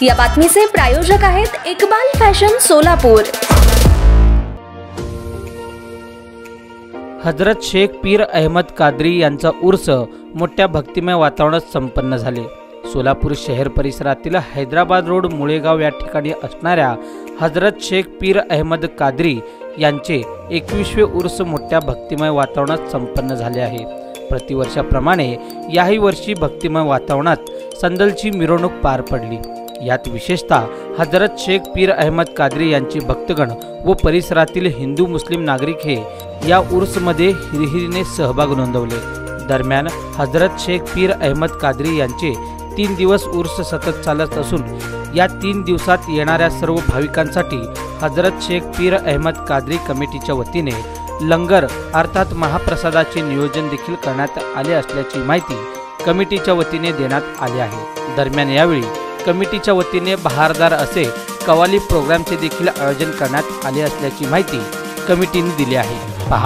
या बातमीचे प्रायोजक आहेत इकबाल फॅशन सोलापूर। हजरत शेख पीर अहमद कादरी यांचा उर्स मोठ्या भक्तिमय वातावरणात संपन्न झाले। सोलापूर शहर परिसरातील हैदराबाद रोड मुळेगाव या ठिकाणी असणाऱ्या हजरत शेख पीर अहमद कादरी यांचे 21वे उर्स मोठ्या भक्तिमय वातावरणात संपन्न झाले आहे। प्रतिवर्षाप्रमाणे याही वर्षी भक्तिमय वातावरणात संदलची मिरवणूक पार पडली। यात विशेषतः हजरत शेख पीर अहमद कादरी यांचे भक्तगण व परिसरातील हिंदू मुस्लिम नागरिक हे या उर्समध्ये हिरिहिरीने सहभाग नोंदवले। दरम्यान हजरत शेख पीर अहमद कादरी यांचे 3 दिवस उर्स सतत चालत असून या 3 दिवसात येणाऱ्या सर्व भाविकांसाठी हजरत शेख पीर अहमद कादरी कमिटीच्या वतीने लंगर अर्थात महाप्रसादाचे नियोजन देखील करण्यात आले असल्याची माहिती कमिटीच्या वतीने देण्यात आली आहे। दरम्यान यावेळी कमिटीच्या वतीने बहारदार असे कवाली प्रोग्रामचे देखील आयोजन करण्यात आले असल्याची माहिती कमिटीने दिली आहे। पहा।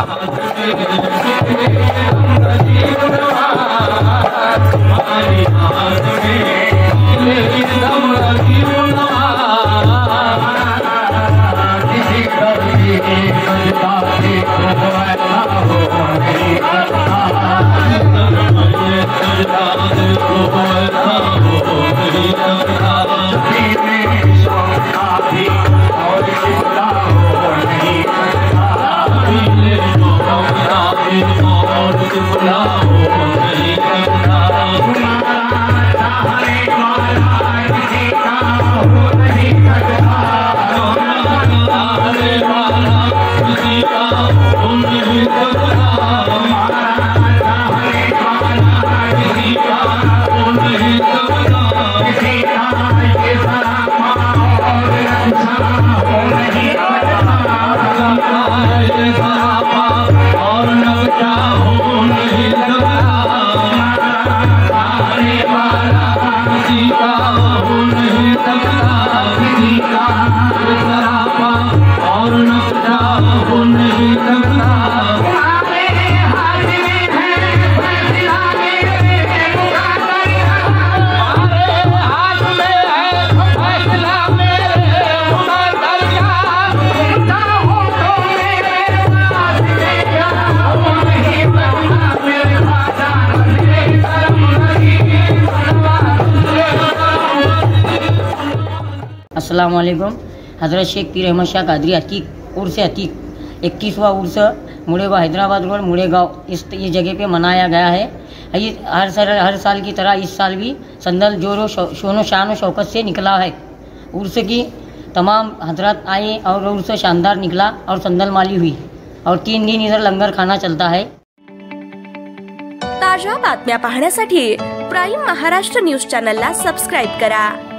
अस्सलाम वालेकुम। हजरत शेख पीर अहमद शाह कादरी अतीक उर्स अतीक 21वां उर्स मुड़ेगांव हैदराबाद रोड मुड़ेगांव इस जगह पे मनाया गया है। ये हर साल की तरह इस साल भी संदल जोरों शोनो शान और शौकत से निकला है। उर्स की तमाम हजरत आए और उर्स शानदार निकला और संदल माली हुई और 3 दिन इधर लंगर खाना चलता है। ताजा बातम्या पाहण्यासाठी प्राईम महाराष्ट्र न्यूज चॅनलला सबस्क्राइब करा।